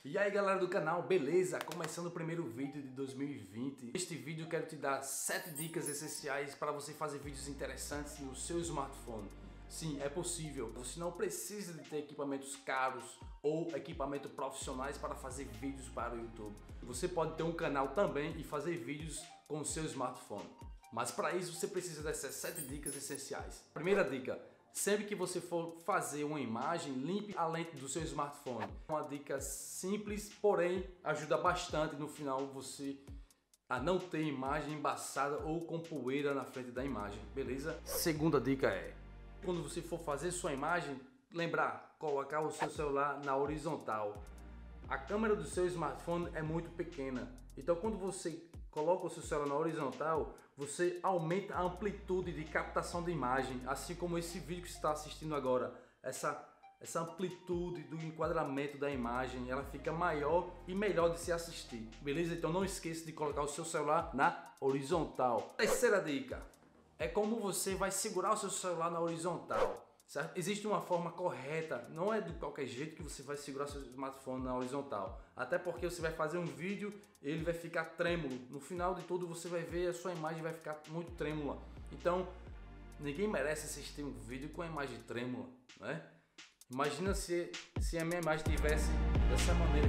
E aí galera do canal, beleza? Começando o primeiro vídeo de 2020. Neste vídeo eu quero te dar 7 dicas essenciais para você fazer vídeos interessantes no seu smartphone. Sim, é possível. Você não precisa de ter equipamentos caros ou equipamentos profissionais para fazer vídeos para o YouTube. Você pode ter um canal também e fazer vídeos com o seu smartphone. Mas para isso você precisa dessas 7 dicas essenciais. Primeira dica: sempre que você for fazer uma imagem, limpe a lente do seu smartphone. Uma dica simples, porém ajuda bastante no final você a não ter imagem embaçada ou com poeira na frente da imagem, beleza? Segunda dica é: quando você for fazer sua imagem, lembrar, colocar o seu celular na horizontal. A câmera do seu smartphone é muito pequena, então quando você coloca o seu celular na horizontal, você aumenta a amplitude de captação de imagem, assim como esse vídeo que você está assistindo agora. Essa amplitude do enquadramento da imagem, ela fica maior e melhor de se assistir, beleza? Então não esqueça de colocar o seu celular na horizontal. Terceira dica é como você vai segurar o seu celular na horizontal. Certo? Existe uma forma correta, não é de qualquer jeito que você vai segurar seu smartphone na horizontal. Até porque você vai fazer um vídeo e ele vai ficar trêmulo. No final de tudo você vai ver a sua imagem vai ficar muito trêmula. Então, ninguém merece assistir um vídeo com a imagem trêmula, né? Imagina se a minha imagem tivesse dessa maneira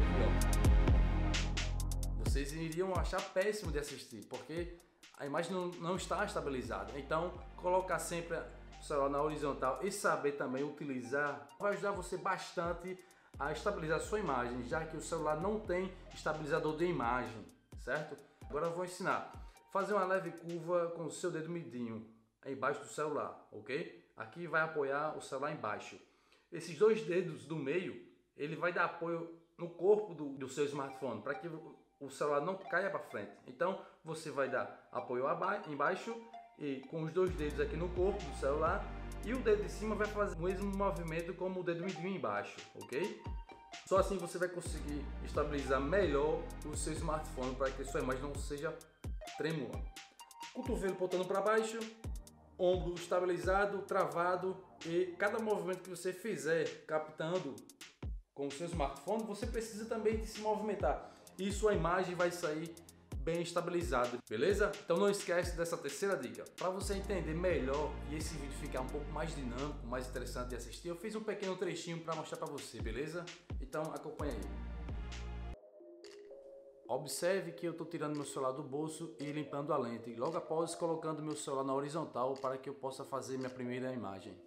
aqui, ó. Vocês iriam achar péssimo de assistir, porque a imagem não está estabilizada. Então, colocar sempre o celular na horizontal e saber também utilizar vai ajudar você bastante a estabilizar a sua imagem, já que o celular não tem estabilizador de imagem, certo? Agora eu vou ensinar. Fazer uma leve curva com o seu dedo mindinho embaixo do celular, ok? Aqui vai apoiar o celular embaixo. Esses dois dedos do meio, ele vai dar apoio no corpo do seu smartphone, para que o celular não caia para frente. Então você vai dar apoio embaixo e com os dois dedos aqui no corpo do celular, e o dedo de cima vai fazer o mesmo movimento como o dedo mindinho embaixo, ok? Só assim você vai conseguir estabilizar melhor o seu smartphone para que sua imagem não seja trêmula. Cotovelo apontando para baixo, ombro estabilizado, travado, e cada movimento que você fizer captando com o seu smartphone, você precisa também de se movimentar e sua imagem vai sair bem estabilizado, beleza? Então não esquece dessa terceira dica. Para você entender melhor e esse vídeo ficar um pouco mais dinâmico, mais interessante de assistir, eu fiz um pequeno trechinho para mostrar para você, beleza? Então acompanha aí. Observe que eu estou tirando meu celular do bolso e limpando a lente, e logo após colocando meu celular na horizontal para que eu possa fazer minha primeira imagem.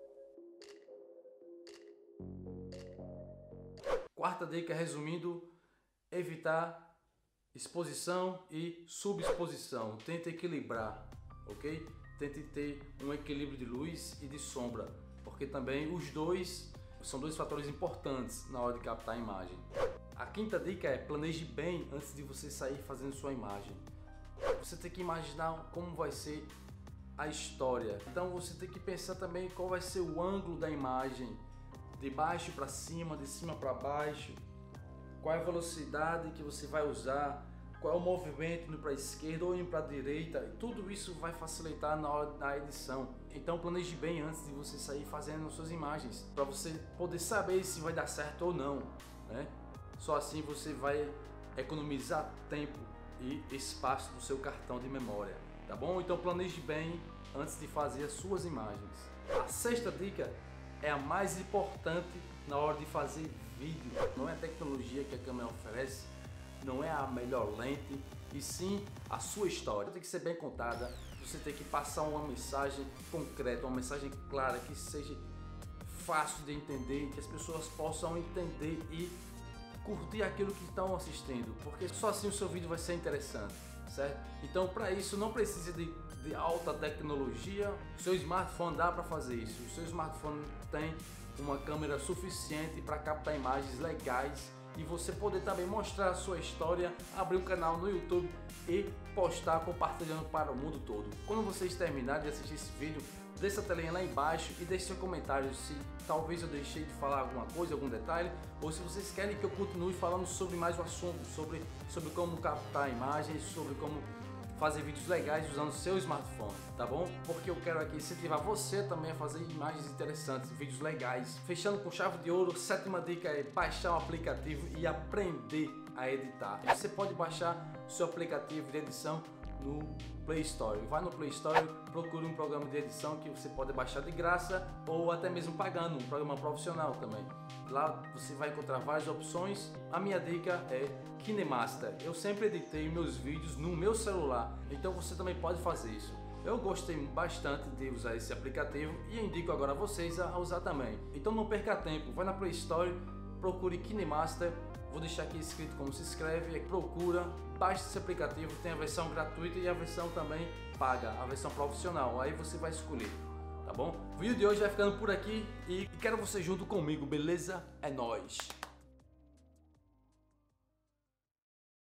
Quarta dica, resumindo: evitar exposição e subexposição. Tente equilibrar, ok? Tente ter um equilíbrio de luz e de sombra, porque também os dois são dois fatores importantes na hora de captar a imagem. A quinta dica é: planeje bem antes de você sair fazendo sua imagem. Você tem que imaginar como vai ser a história. Então você tem que pensar também qual vai ser o ângulo da imagem, de baixo para cima, de cima para baixo. Qual é a velocidade que você vai usar, qual é o movimento indo para a esquerda ou indo para a direita, e tudo isso vai facilitar na hora da edição. Então planeje bem antes de você sair fazendo suas imagens, para você poder saber se vai dar certo ou não, né? Só assim você vai economizar tempo e espaço do seu cartão de memória, tá bom? Então planeje bem antes de fazer as suas imagens. A sexta dica é a mais importante na hora de fazer vídeo. Não é a tecnologia que a câmera oferece, não é a melhor lente, e sim a sua história. Tem que ser bem contada, você tem que passar uma mensagem concreta, uma mensagem clara, que seja fácil de entender, que as pessoas possam entender e curtir aquilo que estão assistindo, porque só assim o seu vídeo vai ser interessante, certo? Então para isso não precisa de alta tecnologia, o seu smartphone dá para fazer isso. O seu smartphone tem uma câmera suficiente para captar imagens legais e você poder também mostrar a sua história, abrir um canal no YouTube e postar compartilhando para o mundo todo. Quando vocês terminarem de assistir esse vídeo, deixa a telinha lá embaixo e deixe seu comentário se talvez eu deixei de falar alguma coisa, algum detalhe, ou se vocês querem que eu continue falando sobre mais o assunto, sobre como captar imagens, sobre como fazer vídeos legais usando o seu smartphone, tá bom? Porque eu quero aqui incentivar você também a fazer imagens interessantes, vídeos legais. Fechando com chave de ouro, sétima dica é baixar o aplicativo e aprender a editar. Você pode baixar o seu aplicativo de edição no Play Store. Vai no Play Store, procure um programa de edição que você pode baixar de graça ou até mesmo pagando, um programa profissional também. Lá você vai encontrar várias opções. A minha dica é KineMaster. Eu sempre editei meus vídeos no meu celular, então você também pode fazer isso. Eu gostei bastante de usar esse aplicativo e indico agora a vocês a usar também. Então não perca tempo, vai na Play Store, procure KineMaster. Vou deixar aqui escrito como se escreve, procura, baixe esse aplicativo, tem a versão gratuita e a versão também paga, a versão profissional, aí você vai escolher, tá bom? O vídeo de hoje vai ficando por aqui e quero você junto comigo, beleza? É nóis!